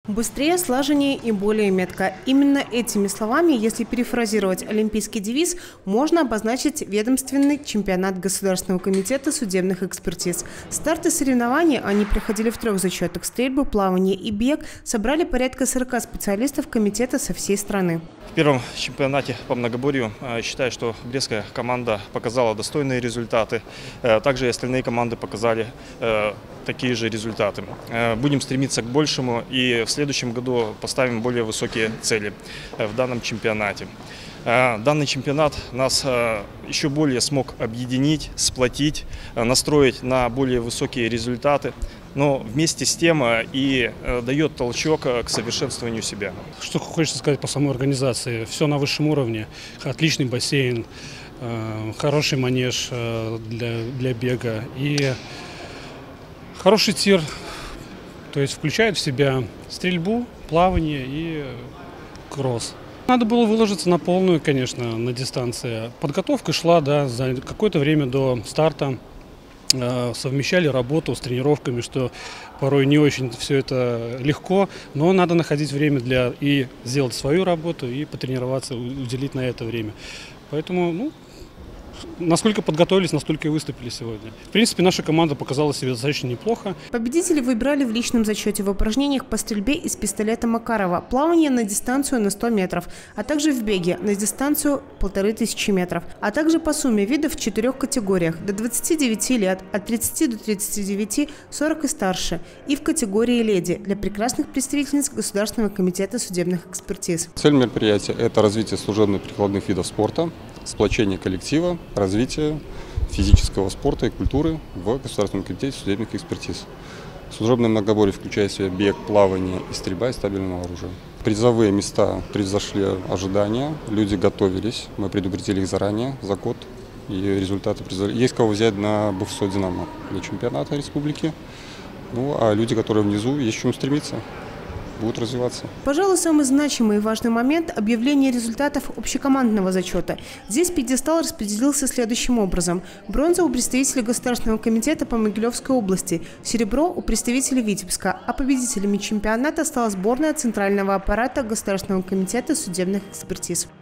Быстрее, слаженнее и более метко. Именно этими словами, если перефразировать олимпийский девиз, можно обозначить ведомственный чемпионат Государственного комитета судебных экспертиз. Старты соревнований, они проходили в 3 зачетах – стрельбу, плавание и бег, собрали порядка 40 специалистов комитета со всей страны. В первом чемпионате по многоборью считаю, что брестская команда показала достойные результаты. Также и остальные команды показали такие же результаты. Будем стремиться к большему и в следующем году поставим более высокие цели в данном чемпионате. Данный чемпионат нас еще более смог объединить, сплотить, настроить на более высокие результаты, но вместе с тем и дает толчок к совершенствованию себя. Что хочется сказать по самой организации? Все на высшем уровне. Отличный бассейн, хороший манеж для бега и хороший тир. То есть включает в себя стрельбу, плавание и кросс. Надо было выложиться на полную, конечно, на дистанции. Подготовка шла, да, за какое-то время до старта. Совмещали работу с тренировками, что порой не очень все это легко, но надо находить время для и сделать свою работу, и потренироваться, уделить на это время. Поэтому, насколько подготовились, настолько и выступили сегодня. В принципе, наша команда показала себя достаточно неплохо. Победители выбирали в личном зачете в упражнениях по стрельбе из пистолета Макарова, плавание на дистанцию на 100 метров, а также в беге на дистанцию 1500 метров, а также по сумме видов в 4 категориях до 29 лет, от 30 до 39, 40 и старше, и в категории «Леди» для прекрасных представительниц Государственного комитета судебных экспертиз. Цель мероприятия – это развитие служебно-прикладных видов спорта, сплочение коллектива, развитие физического спорта и культуры в Государственном комитете судебных экспертиз. Служебное многоборье включает в себя бег, плавание и стрельба из табельного оружия. Призовые места превзошли ожидания, люди готовились, мы предупредили их заранее за год, и результаты призовые. Есть кого взять на БФСО «Динамо» для чемпионата республики, а люди, которые внизу, есть к чему стремиться. Будут развиваться. Пожалуй, самый значимый и важный момент – объявление результатов общекомандного зачета. Здесь пьедестал распределился следующим образом. Бронза у представителей Государственного комитета по Могилевской области, серебро у представителей Витебска, а победителями чемпионата стала сборная Центрального аппарата Государственного комитета судебных экспертиз.